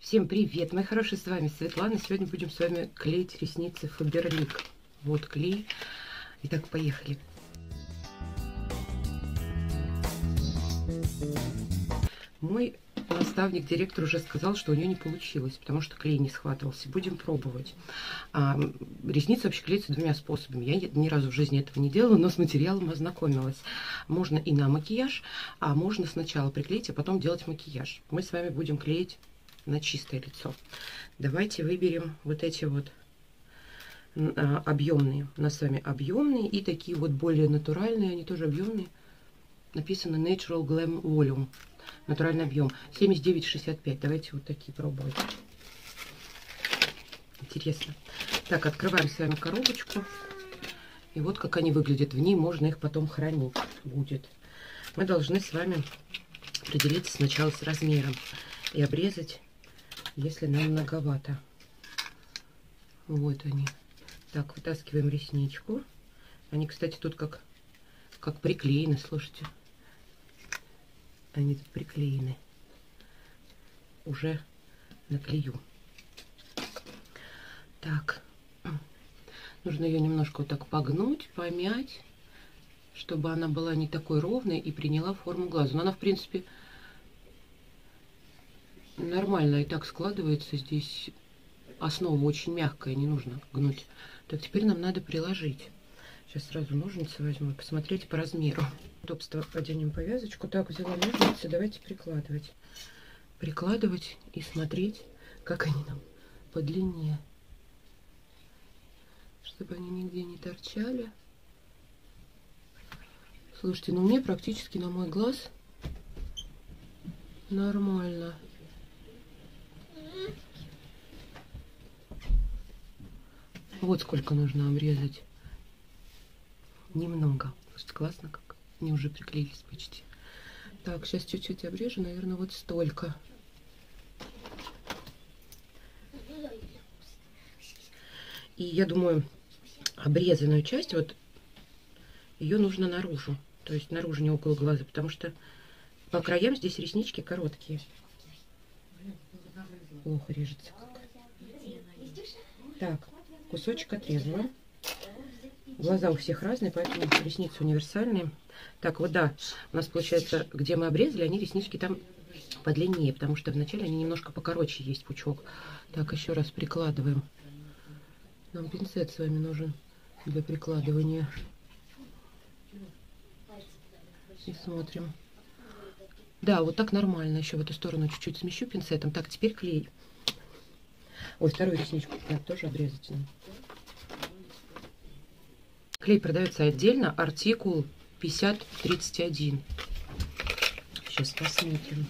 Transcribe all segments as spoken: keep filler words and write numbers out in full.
Всем привет, мои хорошие, с вами Светлана. Сегодня будем с вами клеить ресницы Фаберлик. Вот клей. Итак, поехали. Мой наставник, директор уже сказал, что у нее не получилось, потому что клей не схватывался. Будем пробовать. А, ресницы вообще клеятся двумя способами. Я ни разу в жизни этого не делала, но с материалом ознакомилась. Можно и на макияж, а можно сначала приклеить, а потом делать макияж. Мы с вами будем клеить на чистое лицо. Давайте выберем вот эти вот а, объемные. У нас с вами объемные и такие вот более натуральные, они тоже объемные. Написано Natural Glam Volume. Натуральный объем. семьдесят девять шестьдесят пять. Давайте вот такие пробовать. Интересно. Так, открываем с вами коробочку. И вот как они выглядят. В ней можно их потом хранить будет. Мы должны с вами определиться сначала с размером и обрезать, если нам многовато. Вот они. Так, вытаскиваем ресничку. Они, кстати, тут как, как приклеены, слушайте. Они тут приклеены. Уже наклею. Так. Нужно ее немножко вот так погнуть, помять, чтобы она была не такой ровной и приняла форму глаза. Но она, в принципе, нормально и так складывается. Здесь основа очень мягкая, не нужно гнуть. Так, теперь нам надо приложить. Сейчас сразу ножницы возьму и посмотреть по размеру. Удобство, оденем повязочку. Так, взяла ножницы, давайте прикладывать. Прикладывать и смотреть, как они нам по длине. Чтобы они нигде не торчали. Слушайте, ну мне практически на мой глаз нормально. Вот сколько нужно обрезать. Немного. Слушайте, классно как. Они уже приклеились почти. Так, сейчас чуть-чуть обрежу. Наверное, вот столько. И я думаю, обрезанную часть, вот, ее нужно наружу. То есть наружу, не около глаза. Потому что по краям здесь реснички короткие. Плохо режется как. Так, кусочек отрезала. Глаза у всех разные, поэтому ресницы универсальные. Так, вот да, у нас получается, где мы обрезали, они реснички там подлиннее, потому что вначале они немножко покороче есть пучок. Так, еще раз прикладываем. Нам пинцет с вами нужен для прикладывания. И смотрим. Да, вот так нормально. Еще в эту сторону чуть-чуть смещу пинцетом. Так, теперь клей. Ой, вторую ресничку надо тоже обрезать. Клей продается отдельно, артикул пятьдесят тридцать один. Сейчас посмотрим.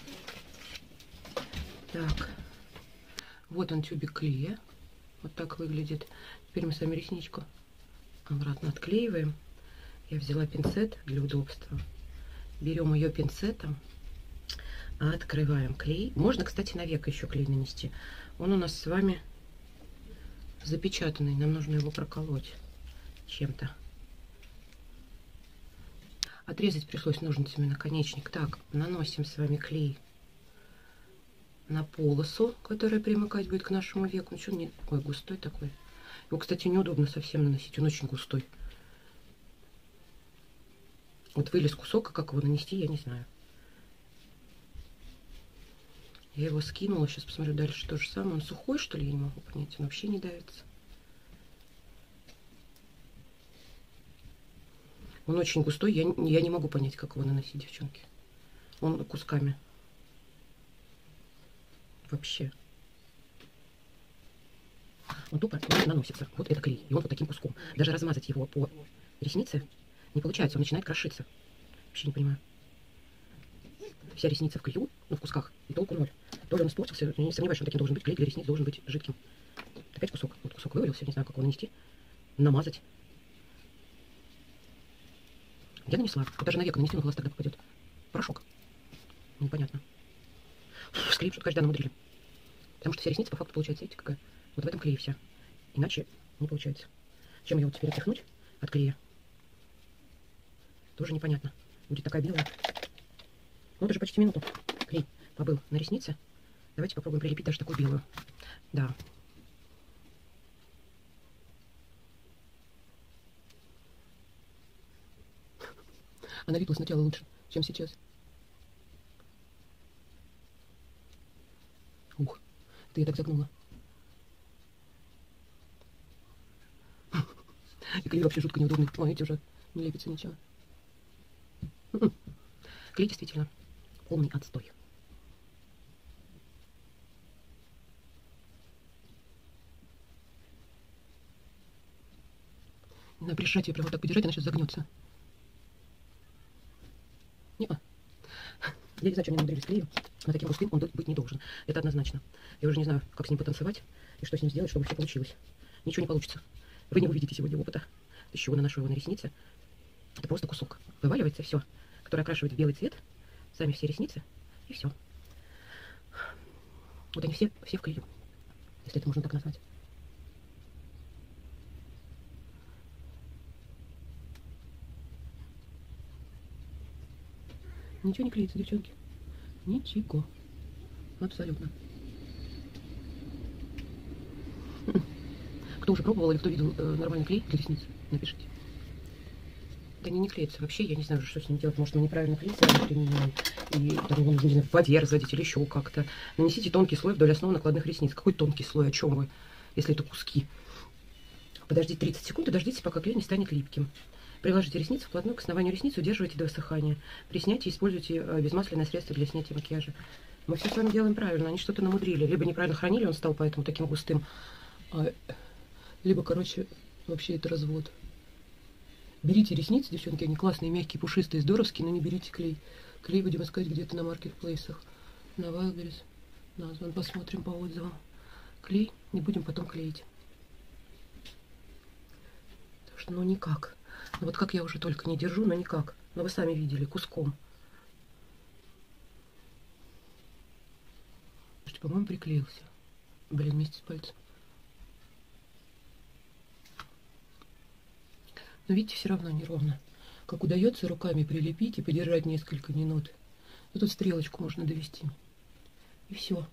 Так, вот он, тюбик клея. Вот так выглядит. Теперь мы с вами ресничку обратно отклеиваем. Я взяла пинцет для удобства. Берем ее пинцетом, открываем клей. Можно, кстати, на веко еще клей нанести. Он у нас с вами запечатанный. Нам нужно его проколоть чем-то. Отрезать пришлось ножницами наконечник. Так, наносим с вами клей на полосу, которая примыкать будет к нашему веку. Ничего не... Ой, густой такой. Его, кстати, неудобно совсем наносить. Он очень густой. Вот вылез кусок, а как его нанести, я не знаю. Я его скинула. Сейчас посмотрю дальше то же самое. Он сухой, что ли? Я не могу понять. Он вообще не давится. Он очень густой, я, я не могу понять, как его наносить, девчонки. Он кусками. Вообще. Он тупо наносится. Вот это клей. И он вот таким куском. Даже размазать его по реснице не получается. Он начинает крошиться. Вообще не понимаю. Вся ресница в клею, ну в кусках, и толку ноль. То ли он испортился, я не сомневаюсь, что он таким должен быть. Клей для ресниц должен быть жидким. Опять кусок. Вот кусок вывалился, не знаю, как его нанести. Намазать. Я нанесла. Вот даже на веко нанести, на глаз тогда попадет порошок. Непонятно. Склеим, что каждый намудрили. Потому что вся ресница по факту получается, видите, какая? Вот в этом клее вся. Иначе не получается. Чем ее вот теперь отряхнуть от клея? Тоже непонятно. Будет такая белая. Ну, даже почти минуту клей побыл на реснице. Давайте попробуем прилепить даже такую белую. Да. Она липла сначала лучше, чем сейчас. Ух, ты я так загнула. И клей вообще жутко неудобный. Ой, эти уже не лепится ничего. Клей действительно полный отстой. На прижатие прям вот так подержать, она сейчас загнется. Не-а. Я не знаю, что они намудрились клеем, но таким густым он быть не должен. Это однозначно. Я уже не знаю, как с ним потанцевать и что с ним сделать, чтобы все получилось. Ничего не получится. Вы не увидите сегодня опыта. Из чего наношу его на ресницы. Это просто кусок. Вываливается все, который окрашивает в белый цвет. Сами все ресницы. И все. Вот они все, все в клею. Если это можно так назвать. Ничего не клеится, девчонки. Ничего. Абсолютно. Кто уже пробовал или кто видел э, нормальный клей для ресниц, напишите. Да они не клеятся вообще, я не знаю, что с ним делать. Может, мы неправильно клей применяем. И там его нужно, не знаю, в воде разводить или еще как-то. Нанесите тонкий слой вдоль основы накладных ресниц. Какой тонкий слой? О чем вы? Если это куски. Подождите тридцать секунд и дождитесь, пока клей не станет липким. Приложите ресницы вплотную к основанию ресниц, удерживайте до высыхания. При снятии используйте безмасляное средство для снятия макияжа. Мы все с вами делаем правильно, они что-то намудрили. Либо неправильно хранили, он стал поэтому таким густым. А, либо, короче, вообще это развод. Берите ресницы, девчонки, они классные, мягкие, пушистые, здоровские, но не берите клей. Клей будем искать где-то на маркетплейсах. На Wildberries, на Озон, посмотрим по отзывам. Клей не будем потом клеить. Так что, ну никак. Ну, вот как я уже только не держу, но никак. Но вы сами видели, куском. Слушайте, по-моему, приклеился. Блин, вместе с пальцем. Но видите, все равно неровно. Как удается руками прилепить и подержать несколько минут. И тут стрелочку можно довести. И все.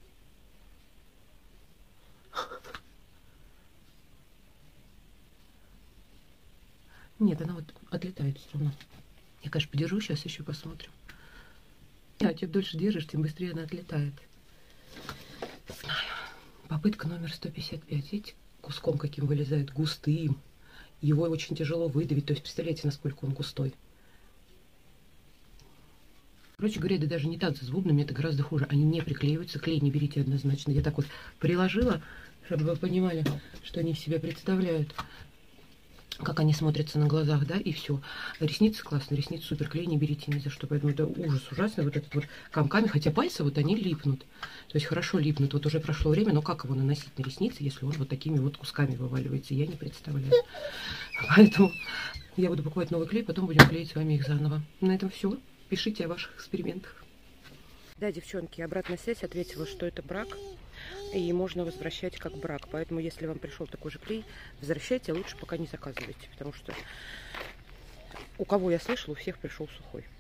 Нет, она вот отлетает все равно. Я, конечно, подержу, сейчас еще посмотрим. А, чем дольше держишь, тем быстрее она отлетает. Знаю. Попытка номер сто пятьдесят пять. Видите, куском каким вылезает, густым. Его очень тяжело выдавить. То есть, представляете, насколько он густой. Короче говоря, да даже не танцы с бубнами, это гораздо хуже. Они не приклеиваются, клей не берите однозначно. Я так вот приложила, чтобы вы понимали, что они в себя представляют. Как они смотрятся на глазах, да, и все. Ресницы классные, ресницы супер, клей не берите ни за что. Поэтому это ужас ужасный, вот этот вот комками. Хотя пальцы вот они липнут. То есть хорошо липнут. Вот уже прошло время, но как его наносить на ресницы, если он вот такими вот кусками вываливается, я не представляю. Поэтому я буду покупать новый клей, потом будем клеить с вами их заново. На этом все. Пишите о ваших экспериментах. Да, девчонки, обратная связь ответила, что это брак. И можно возвращать как брак. Поэтому, если вам пришел такой же клей, возвращайте, лучше пока не заказывайте. Потому что у кого я слышала, у всех пришел сухой.